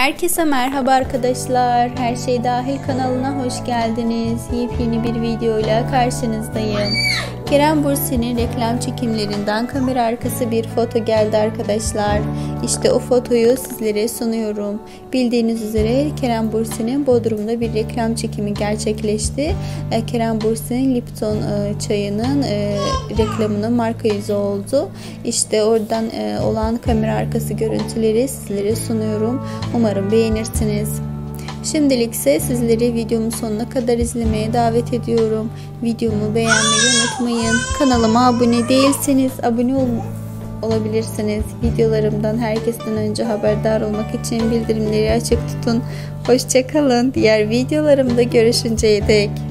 Herkese merhaba arkadaşlar. Her Şey Dahil kanalına hoş geldiniz. Yepyeni bir videoyla karşınızdayım. Kerem Bürsin'in reklam çekimlerinden kamera arkası bir foto geldi arkadaşlar. İşte o fotoyu sizlere sunuyorum. Bildiğiniz üzere Kerem Bürsin'in Bodrum'da bir reklam çekimi gerçekleşti. Kerem Bürsin Lipton çayının reklamının marka yüzü oldu. İşte oradan olan kamera arkası görüntüleri sizlere sunuyorum. Umarım beğenirsiniz. Şimdilik ise sizleri videomun sonuna kadar izlemeye davet ediyorum. Videomu beğenmeyi unutmayın. Kanalıma abone değilseniz abone olabilirsiniz. Videolarımdan herkesten önce haberdar olmak için bildirimleri açık tutun. Hoşça kalın. Diğer videolarımda görüşünceye dek.